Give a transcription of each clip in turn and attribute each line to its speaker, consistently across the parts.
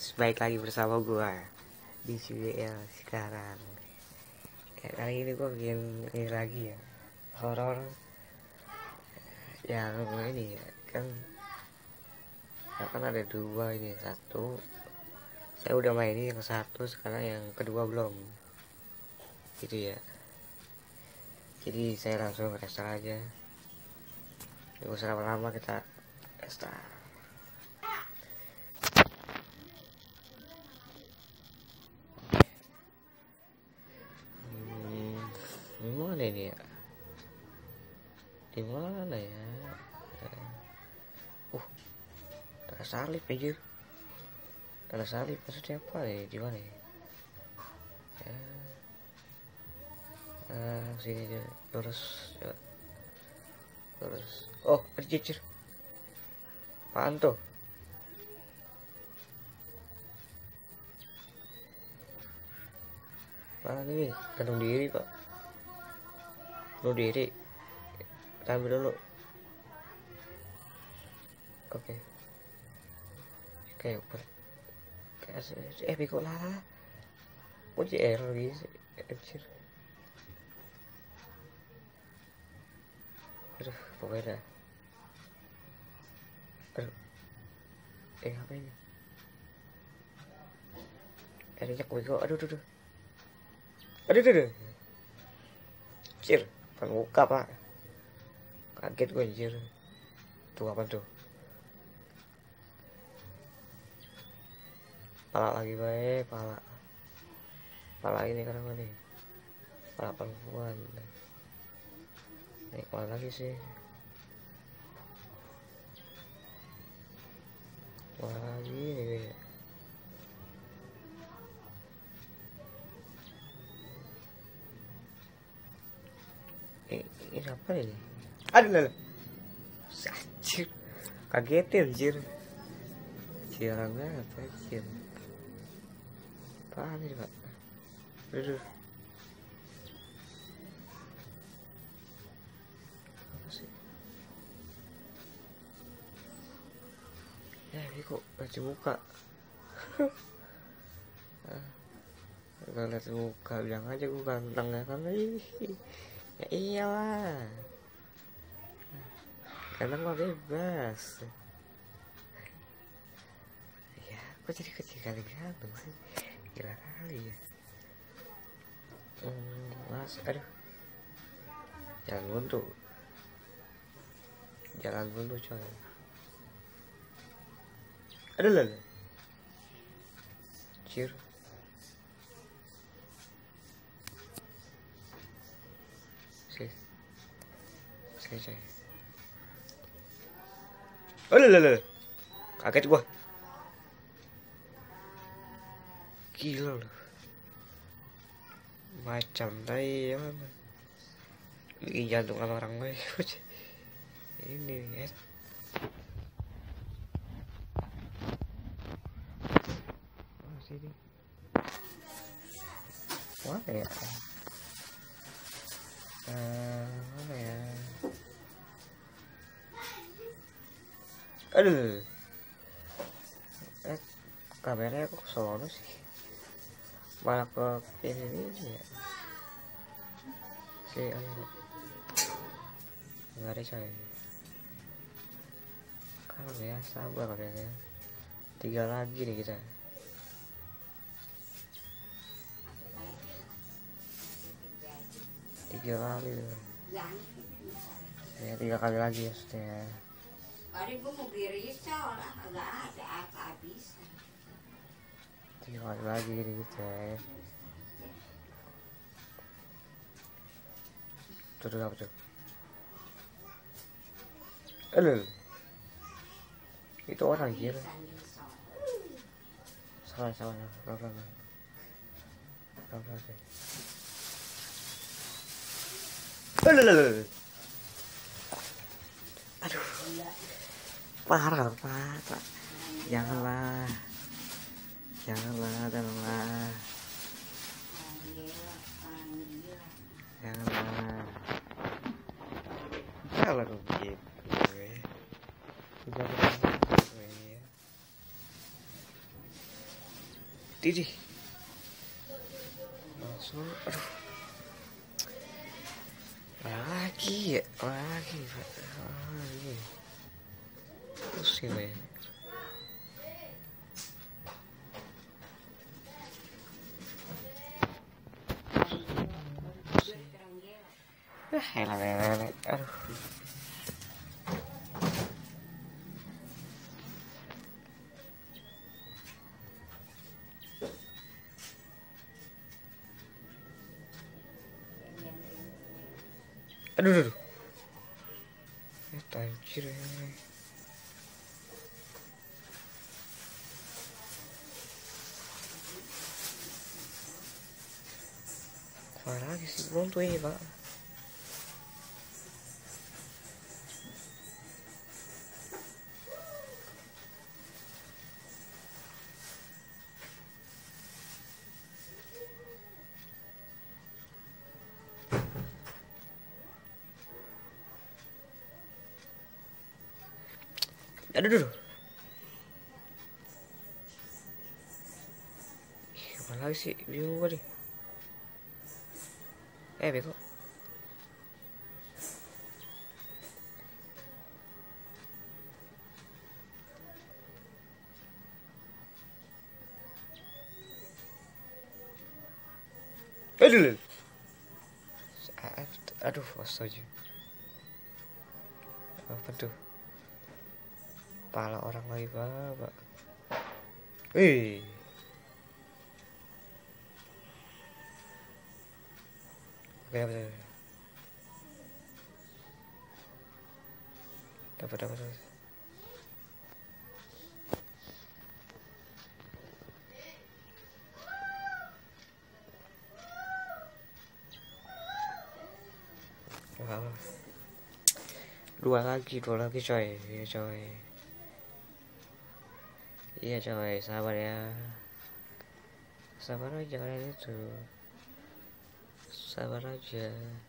Speaker 1: guys, baik lagi bersama gua di CWL sekarang. Kali ini gua bikin ini lagi ya, horor yang ini ya kan ada dua ini, satu saya udah mainin yang satu, sekarang yang kedua belum gitu ya. Jadi saya langsung restart aja, nggak usah lama-lama, kita restart. Gimana ini ya? Dimana ya? Tanda salib anjir. Tanda salib maksudnya apa nih? Di mana ya? Sini aja, lurus ya. Lurus. Oh, anjir. Apaan tuh? Apaan ini? Gantung diri, Pak. Bunuh diri. Kita ambil dulu. Oke. Kayak bego lah. Kok JR lagi sih? Anjir. Aduh, pokoknya dah. Aduh. Apa ini? Adanya bego. Aduh. Aduh. Anjir, muka Pak. Kaget gue anjir. Tuh apa tuh? Pala lagi baik, pala ini kan apa nih? Pala perempuan. Naik mana lagi sih? Mana lagi nih? Ini apa ini? Aduh, anjir, kagetin anjir. Jarang banget anjir. Apaan ini Pak? Aduh. Apa sih? Ya ini kok baca muka. Kalau lihat muka bilang aja gue ganteng ya kan. Ya iyalah, ganteng mah bebas. Ya kok jadi kecil kali ganteng sih, gila kali ya. Mas, aduh, jalan buntu coy. Aduh lah, cir. Saya coy. Aduh, kaget gua. Gila loh. Macam tai ya mana? Bikin jantungan orang gue. Ini ya. Oh, sini. Mana ya? Mana ya? Aduh. Kameranya kok sono sih? Malah ke ini ya. Nggak ada coy. Kalau ya sabar katanya. 3 lagi nih kita. 3 kali tuh. Ya 3 kali lagi ya maksudnya.
Speaker 2: Tadi gue mau risau lah, agak ada habis.
Speaker 1: 3 kali lagi nih kita. Tuh apa tuh? Aduh, itu orang gila. Salah. Aduh, parah Pak. Janganlah, tolonglah. Kalau begitu gue Didi. Langsung, aduh. Lagi ya, lagi. Pusing ya. Elah, aduh. Aduh. Anjir ya. Mana lagi sih belum tuh ini pak. Aduh. Mana lagi sih bingung gue nih. Bego. Aduh. Aduh, astaga. Apa tuh? Pala orang lagi pak. Oke, dapat. Wow. Dua lagi coy. Iya coy, sabar ya. Sabar aja kalian itu. Sabar aja.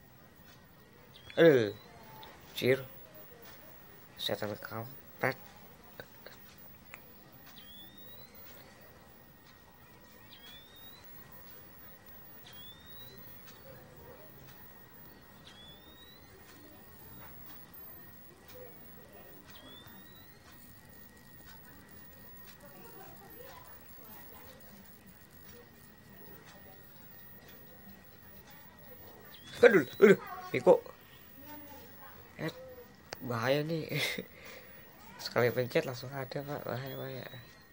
Speaker 1: Cir. Setan kampret. Aduh, Piko. Bahaya nih. Sekali pencet langsung ada pak, bahaya.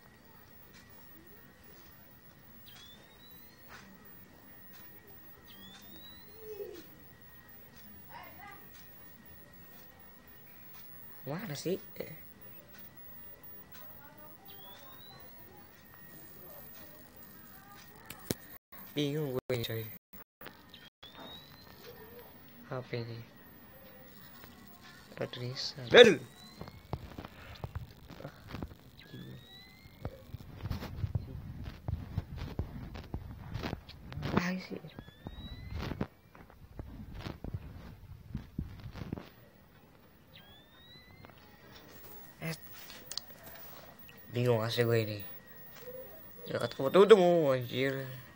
Speaker 1: Mana sih? Bingung gue ini coy. HP ini. Rodriguez. Aduh. Lagi sih. Bingung asli gue ini. Ya ketemu anjir.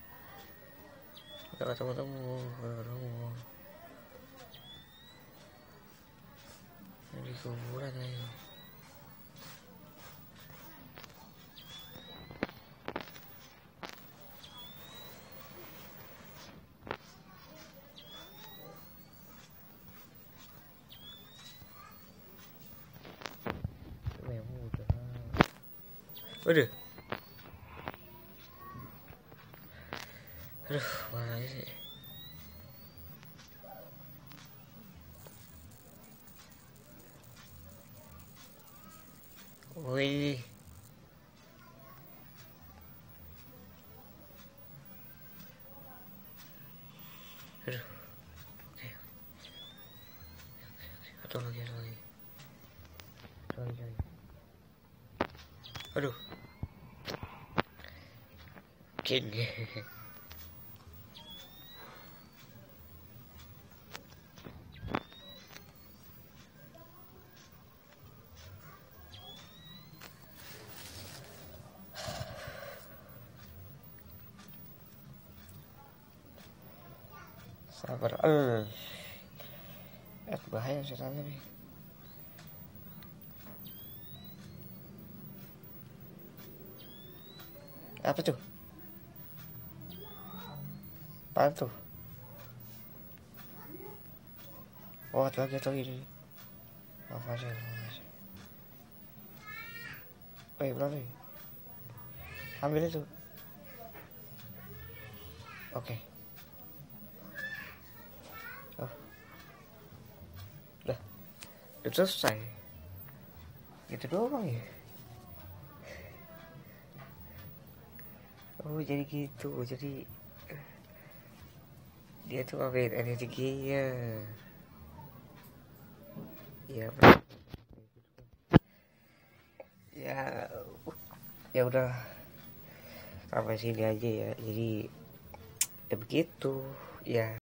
Speaker 1: Udah ketemu. Di kuburan aja. Waduh. Aduh, mana sih? Wih. Aduh. Oke. Satu lagi. Aduh. King. Sabar. Bahaya setan nih. Apa tuh? Apaan tuh? Oh, ada lagi ini. Apa sih? Berapa? Ambil itu. Oke. Oh, udah selesai. Gitu doang ya. Oh, jadi gitu. Jadi dia tuh update energinya. Ya, ya, ya udah sampai sini aja ya. Jadi ya begitu ya.